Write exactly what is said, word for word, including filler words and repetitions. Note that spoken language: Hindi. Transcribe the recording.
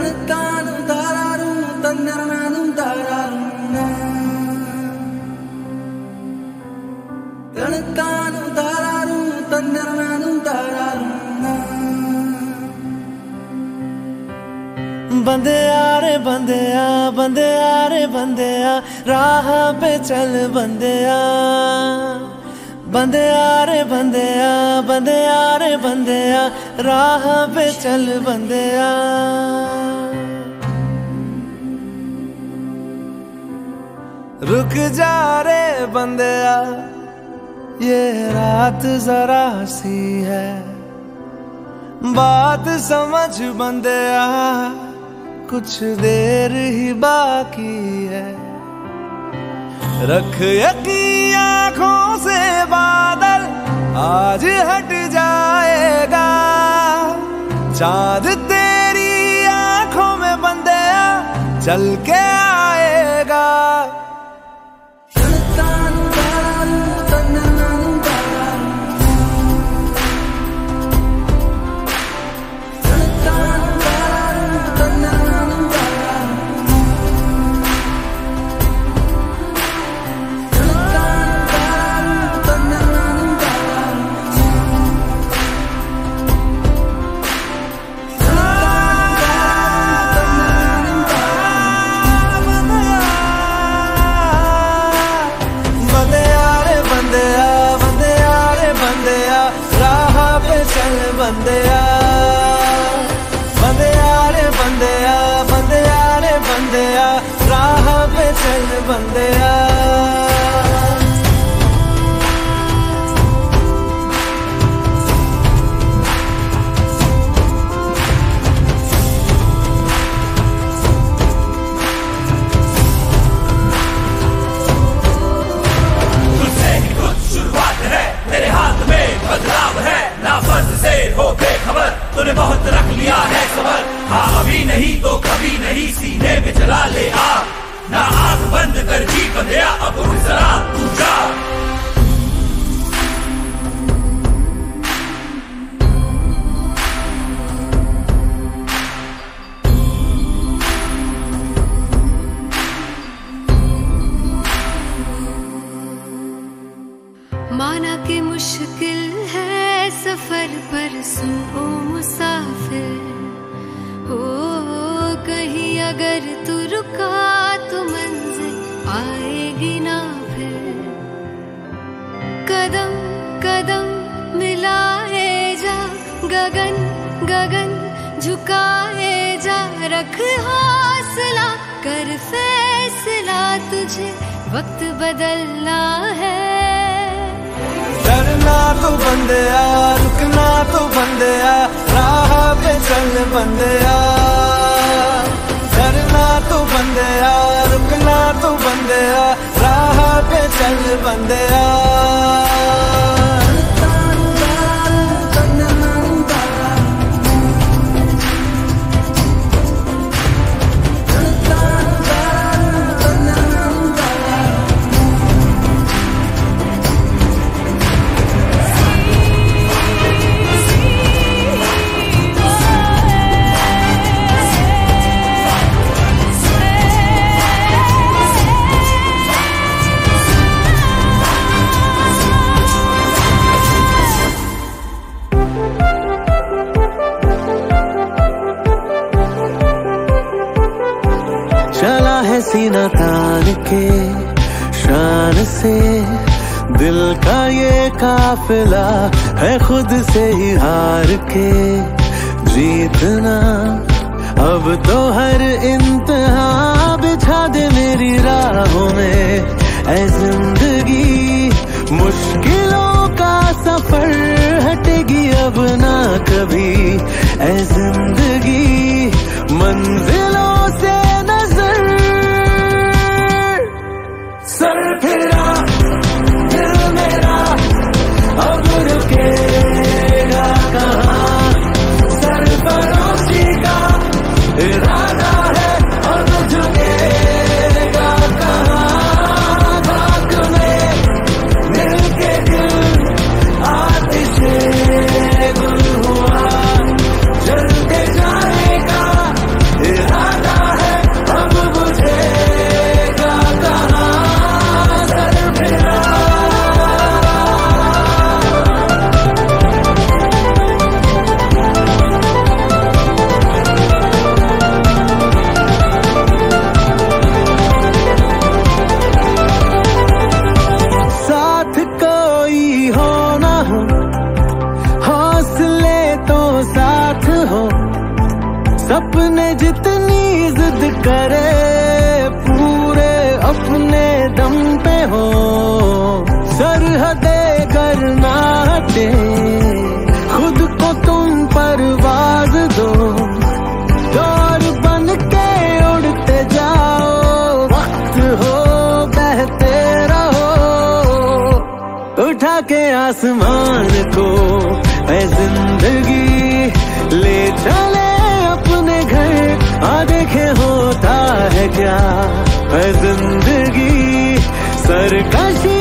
बंदेया रे बंदेया, बंदेया रे बंदेया, राह पे चल बंदेया। बंदेया रे बंदेया, बंदेया रे बंदेया, राह पे चल बंदेया। रुक जा रे बंदेया, ये रात जरा सी है, बात समझ बंदेया, कुछ देर ही बाकी है। रख यकीन आँखों से बादल, आज हट जाएगा। चांद तेरी आँखों में बंदेया, चल के आएगा। बंदेया बंदेया रे बंदेया, बंदेया रे बंदेया, राह पे चल बंदेया। तुझसे ही कुछ शुरुआत है, तेरे हाथ में बदलाव है। ना फर्ज से हो बेखबर, तूने बहुत रख लिया है सबर। हाँ अभी नहीं तो कभी नहीं, सीने में जला ले आग। ना आंख बंद कर जी बंदेया, अब उठ जरा तू जा। माना कि मुश्किल है सफर पर, सुन ओ मुसाफिर हो। कहीं अगर तू रुका तो मंजिल आएगी ना फिर। कदम कदम मिलाए जा, गगन गगन झुकाए जा। रख हौसला कर फैसला, तुझे वक्त बदलना है। डरना तो बंदेया, रुकना तो बंदेया, राह पे चल बंदेया। डरना तो बंदेया, रुकना तो बंदेया, राह पे चल बंदेया। चला है सीना तान के शान से, दिल का ये काफिला है खुद से ही हार के जीतना। अब तो हर इम्तिहा बिछा दे मेरी राहों में, ऐ जिंदगी मुश्किलों का सफर हटेगी अब ना कभी। ऐ जिंदगी मंजिलों से नजर, सर फिरा दिल मेरा अब रुकेगा कहाँ। सरफरोशी का इरादा है अब झुकेगा कहाँ। भाग में मिलके दिल आतिशे गुल हुआ, जलते जाएगा जितनी जिद करे पूरे अपने दम पे हो, सरहदे करना हटे खुद को तुम परवाज दो, दौर बन के उड़ते जाओ, वक्त हो बहते रहो, उठा के आसमान को ऐ जिंदगी ले चले अपने घर, आ देखे होता है क्या है जिंदगी सरकशी।